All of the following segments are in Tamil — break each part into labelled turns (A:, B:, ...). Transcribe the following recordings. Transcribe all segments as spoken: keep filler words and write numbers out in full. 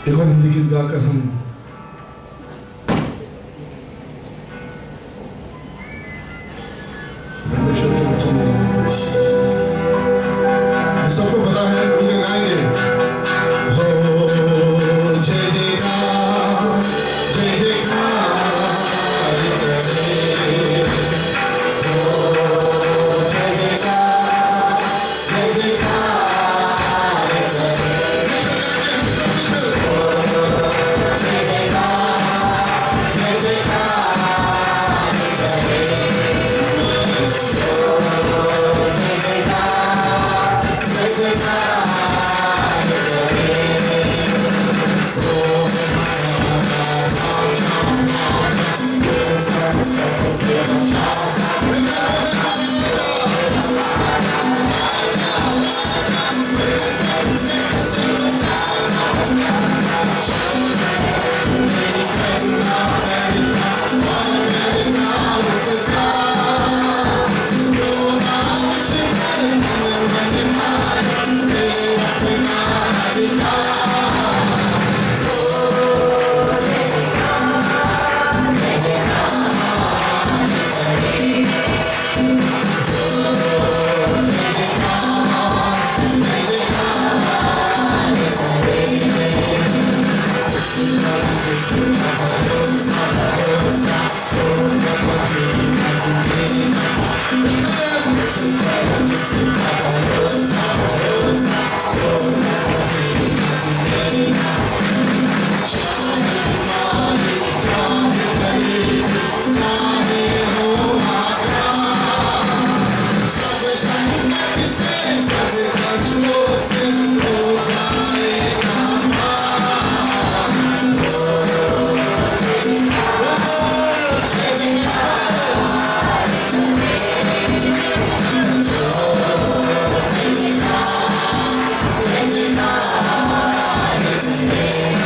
A: एक और हिंदी गीत गाकर हम सबको पता है, उनके गाएंगे। हो जय जयकार जय जयकार हो जय जयकार जय जयकार जय जयकार जय जय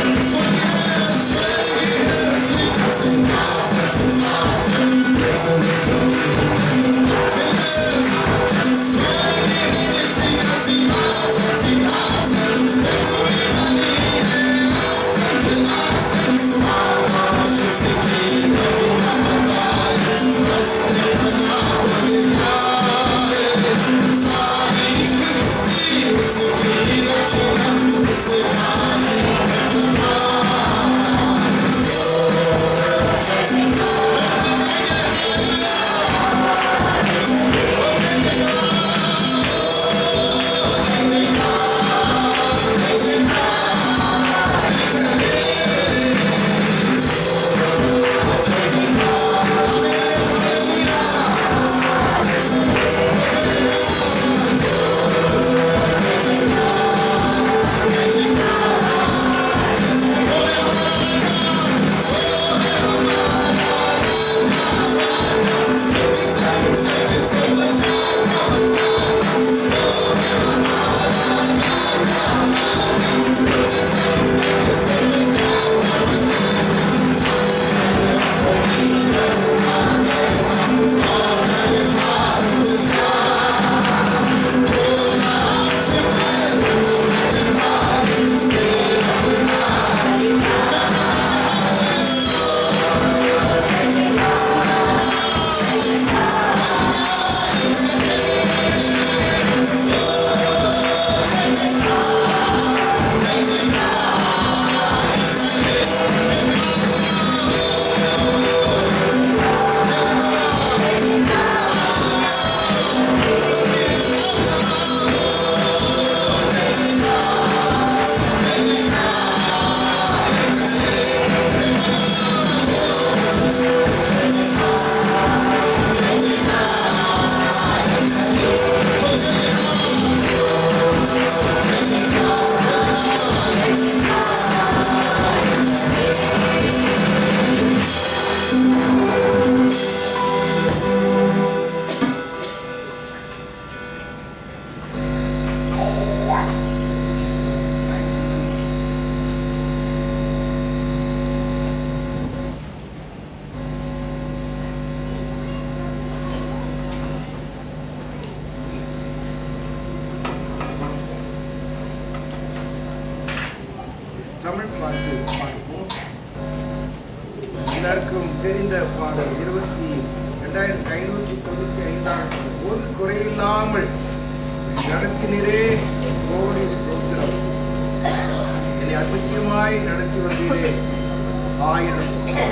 B: எல்லாருக்கும் தெரிந்த பாடல் இருபத்தி ரெண்டாயிரத்தி ஐநூற்றி தொண்ணூற்றி ஐந்தாம் ஒரு குறையில்லாமல் நடத்தினரே கோடி ஸ்தோத்திரம். என்னை அதிசயமாய் நடத்தி வந்தீரே ஆயிரம்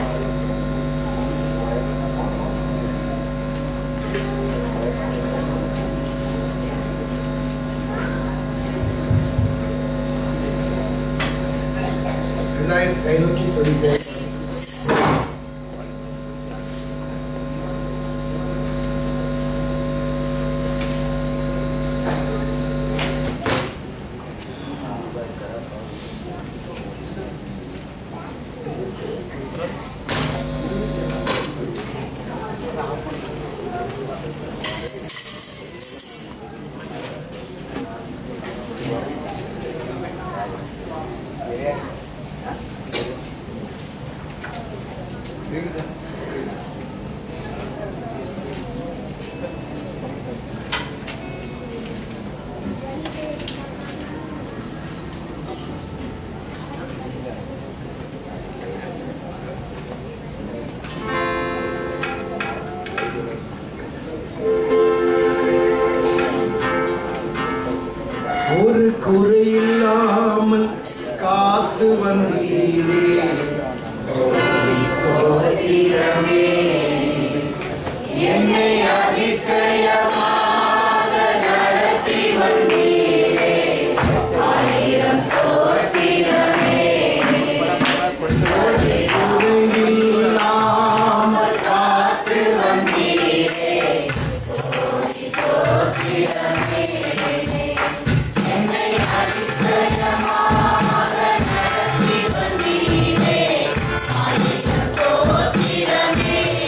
B: ரெண்டாயிரத்தி ஐநூற்றி தொண்ணூற்றி ஐந்து ஒரு குறையில்லாமல் காத்து வந்தீரே
A: என்னை அதிசயமாக நடத்தி வந்தீரே ஆயிரம் ஸ்தோத்திரமே.
B: குறையில்லாமல்
A: காத்து வந்தீரே ஸ்தோத்திரமே. என்னை அதிசயமாக நடத்தி வந்தீரே ஆயிரம் ஸ்தோத்திரமே.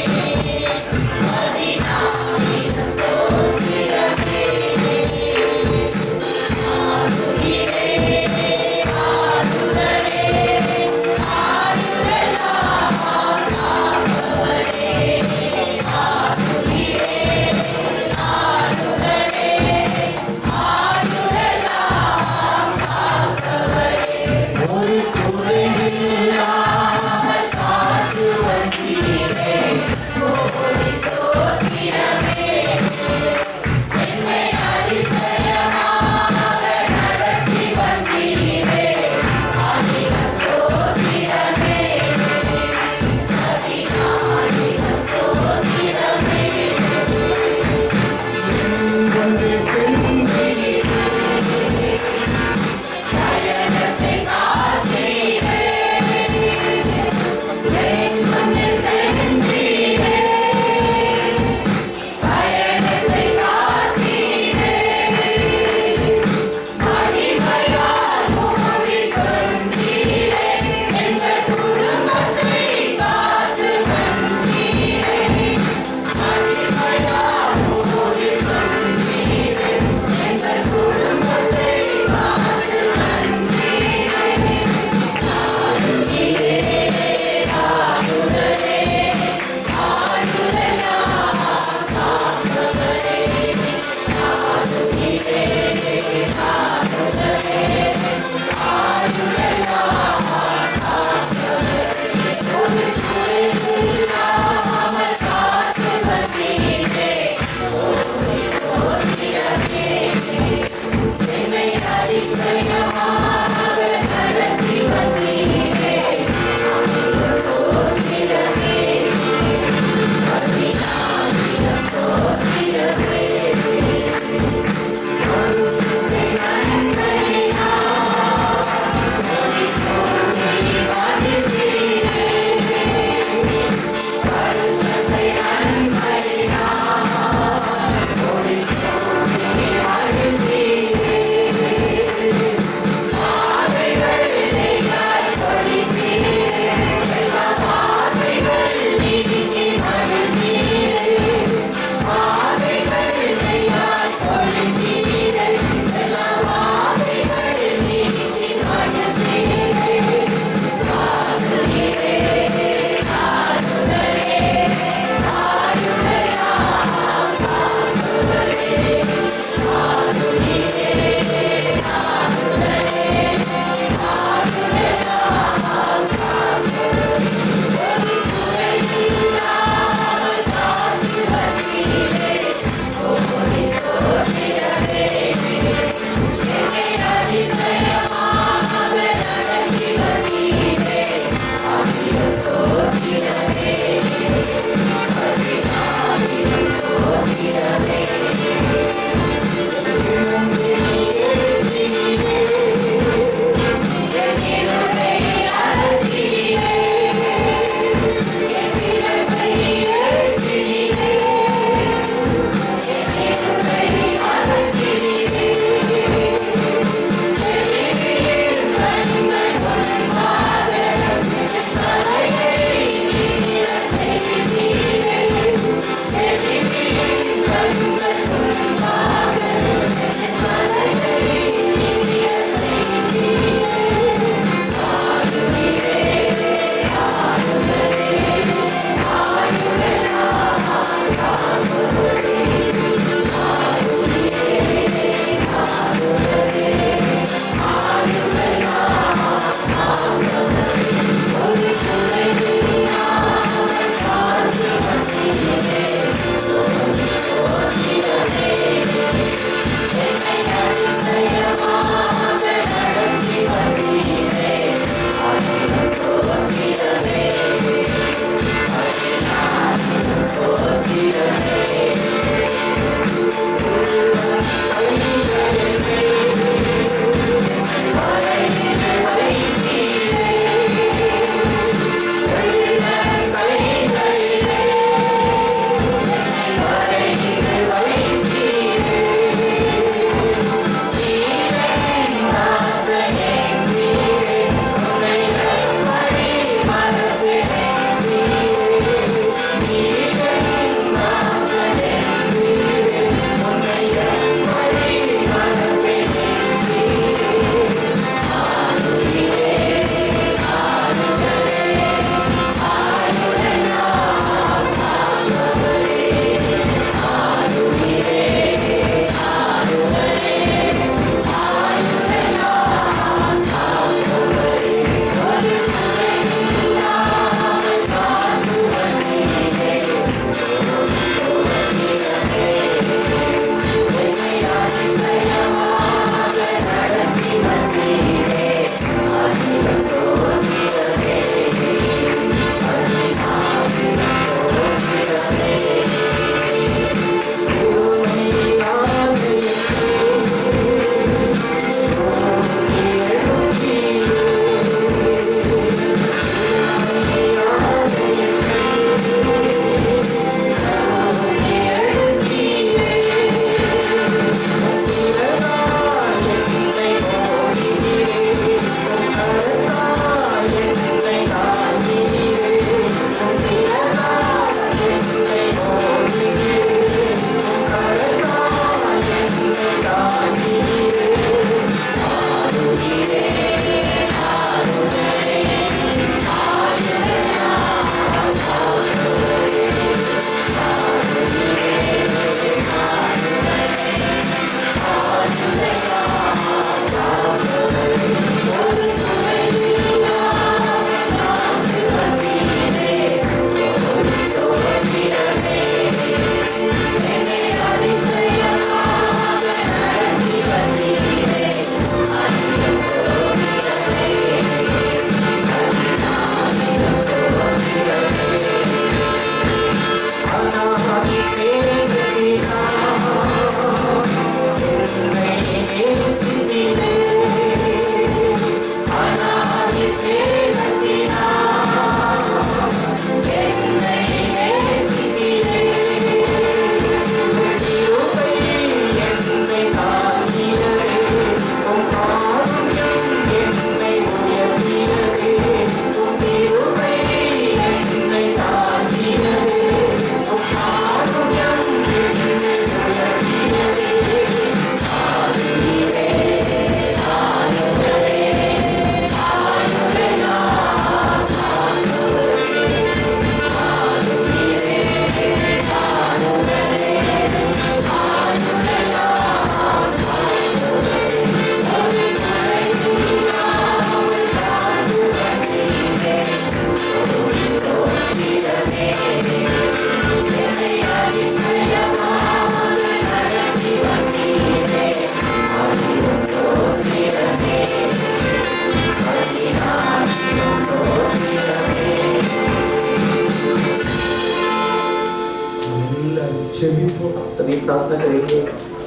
C: सभी प्रार्थना करेंगे।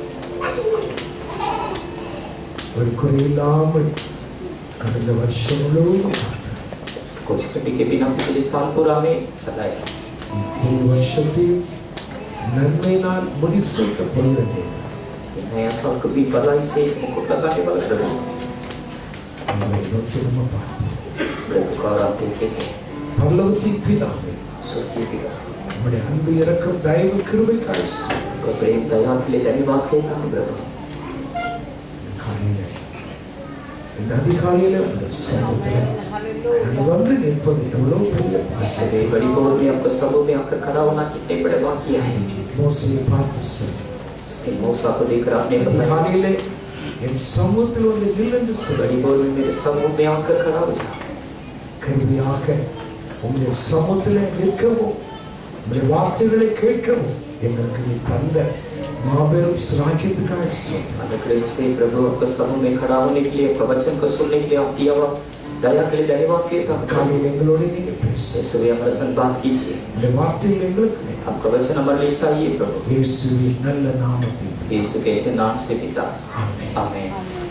B: ஒரு குறையில்லாமல் கடந்த வருஷம் முழுவதும்
C: कुछ कटी के बिना पिछले साल पूरा में सदाया
B: ಈ ವರ್ಷத்தை நன்மையினால் முடிசூட்ட போகிறது.
C: नया साल कभी भलाई से मुकुट लगाने वाला प्रभु
B: நம்மை நோக்கி நம்ம பார்ப்போம்.
C: प्रभु का आप देखेंगे।
B: பரலோகத்தின் பிதாவே,
C: स्वर्गीय पिता,
B: நம்முடைய அன்பு இரக்கம் தயவு கிருபைக்காக ஸ்தோத்திரம்.
C: आपका प्रेम दया के लिए धन्यवाद कहता हूँ प्रभु।
B: காலையில இந்த அதிகாலையில உங்களுடைய சமூகத்தில் நாங்கள் வந்து நிற்பது எவ்வளவு பெரிய பாக்கியம்.
C: इससे बड़ी भोर में आपका समूह में आकर खड़ा होना कितने बड़े वाक्य है।
B: மோசேயை பார்த்து சொன்னார்,
C: इसने मूसा को देखकर आपने बताया
B: அதிகாலையிலே என் சமூகத்தில் வந்து நில் என்று சொன்னார்.
C: बड़ी भोर में मेरे समूह में आकर खड़ा हो जा।
B: கிருபையாக உங்களுடைய சமூகத்தில் நிற்கவும் உங்களுடைய வார்த்தைகளை கேட்கவும் எங்களுக்கு நீ தந்த மாபெரும் சிராக்கியத்துக்காக ஸ்தோத்திரம்.
C: अनुग्रह से प्रभु आपका समूह में खड़ा होने के लिए, आपका वचन को सुनने के लिए आप दिया हुआ दया के लिए धन्यवाद कहता हूँ।
B: காலையில் எங்களோடு நீங்க பேச
C: इसलिए हमारे संग बात कीजिए।
B: உங்களுடைய வார்த்தைகள் எங்களுக்கு வேண்டும்.
C: आपका वचन हमारे लिए चाहिए प्रभु।
B: இயேசுவின் நல்ல நாமத்தில்
C: यीशु के नाम से पिता,
B: ஆமென்.
C: आमीन।